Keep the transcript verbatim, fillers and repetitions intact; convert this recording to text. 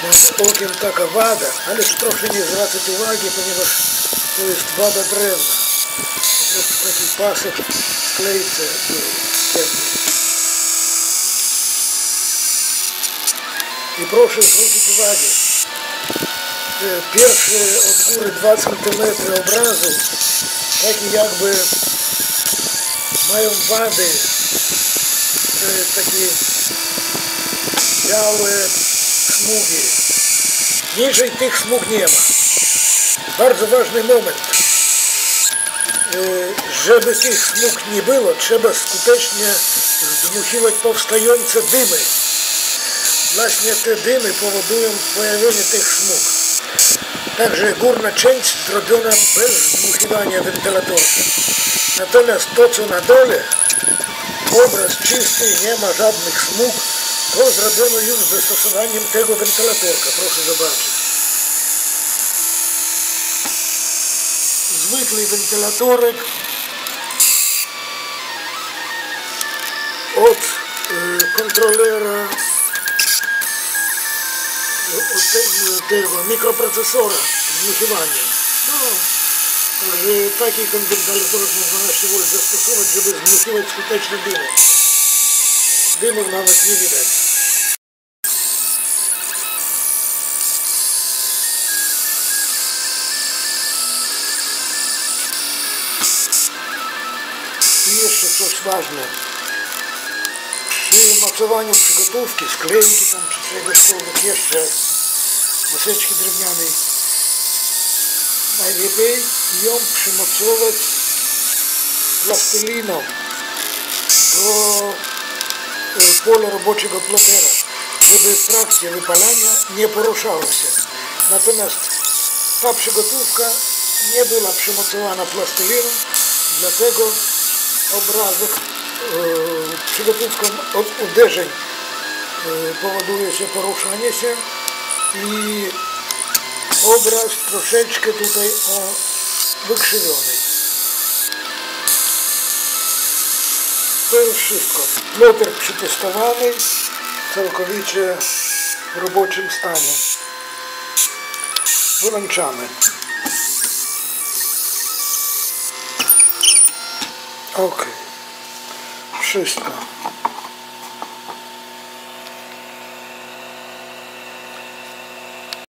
nad okiem taka wada, ale proszę nie zwracać uwagi, ponieważ to jest wada drewna. Po prostu taki pasek w klejce był ciemny. I proszę zwrócić uwagę, pierwsze od góry dwa centymetry obrazu, takie jakby mają wady, takie białe smugi. Niżej tych smug nie ma. Bardzo ważny moment. Żeby tych smug nie było, trzeba skutecznie zdmuchiwać powstające dymy. Właśnie te dymy powodują pojawienie tych smug. Także górna część zrobiona bez zdmuchiwania wentylatorka. Natomiast to, co na dole, obraz czysty, nie ma żadnych smug, to zrobiono już z zastosowaniem tego wentylatorka. Proszę zobaczyć. Zwykły wentylatorek od y, kontrolera, od tego, tego mikroprocesora zdmuchiwania. No, także taki wentylatorek można dwanaście wolt zastosować, żeby zdmuchiwać skuteczne dymy. Dymów nawet nie widać. I jeszcze coś ważne. Przy mocowaniu przygotówki, sklejki tam czy czegokolwiek jeszcze, maseczki drewnianej, najlepiej ją przymocować plasteliną do pola roboczego plotera, żeby trakcja wypalania nie poruszała się. Natomiast ta przygotówka nie była przymocowana plasteliną, dlatego obrazek yy, przygotówką od uderzeń yy, powoduje się poruszanie się i obraz troszeczkę tutaj o wykrzywiony. To już wszystko. Ploter przetestowany, całkowicie w roboczym stanie. Wyłączamy. Ok. Wszystko.